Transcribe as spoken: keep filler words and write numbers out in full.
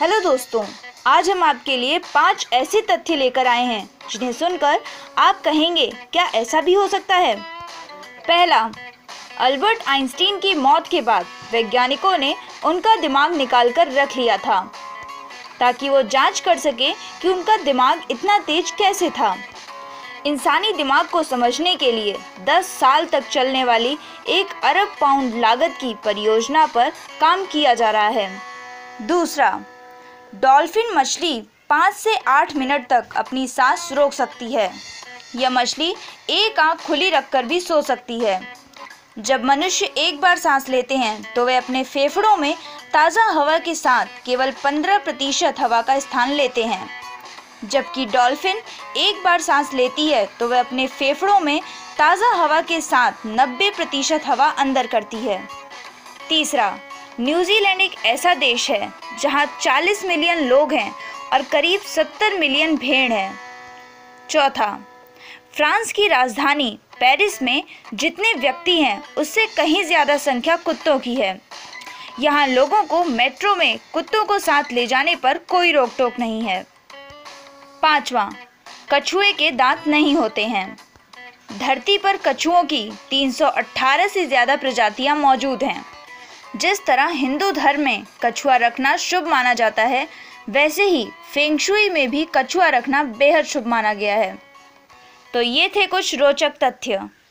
Hello दोस्तों, आज हम आपके लिए पांच ऐसे तथ्य लेकर आए हैं जिन्हें सुनकर आप कहेंगे क्या ऐसा भी हो सकता है। पहला, अल्बर्ट आइंस्टीन की मौत के बाद वैज्ञानिकों ने उनका दिमाग निकाल कर रख लिया था ताकि वो जांच कर सके कि उनका दिमाग इतना तेज कैसे था। इंसानी दिमाग को समझने के लिए दस साल तक चलने वाली एक अरब पाउंड लागत की परियोजना पर काम किया जा रहा है। दूसरा, डॉल्फिन मछली पाँच से आठ मिनट तक अपनी सांस रोक सकती है। यह मछली एक आंख खुली रखकर भी सो सकती है। जब मनुष्य एक बार सांस लेते हैं तो वे अपने फेफड़ों में ताज़ा हवा के साथ केवल पंद्रह प्रतिशत हवा का स्थान लेते हैं, जबकि डॉल्फिन एक बार सांस लेती है तो वह अपने फेफड़ों में ताज़ा हवा के साथ नब्बे प्रतिशत हवा अंदर करती है। तीसरा, न्यूजीलैंड एक ऐसा देश है जहां चालीस मिलियन लोग हैं और करीब सत्तर मिलियन भेड़ हैं। चौथा, फ्रांस की राजधानी पेरिस में जितने व्यक्ति हैं उससे कहीं ज़्यादा संख्या कुत्तों की है। यहाँ लोगों को मेट्रो में कुत्तों को साथ ले जाने पर कोई रोक टोक नहीं है। पांचवा, कछुए के दांत नहीं होते हैं। धरती पर कछुओं की तीन सौ अठारह से ज़्यादा प्रजातियां मौजूद हैं। जिस तरह हिंदू धर्म में कछुआ रखना शुभ माना जाता है, वैसे ही फेंग शुई में भी कछुआ रखना बेहद शुभ माना गया है। तो ये थे कुछ रोचक तथ्य।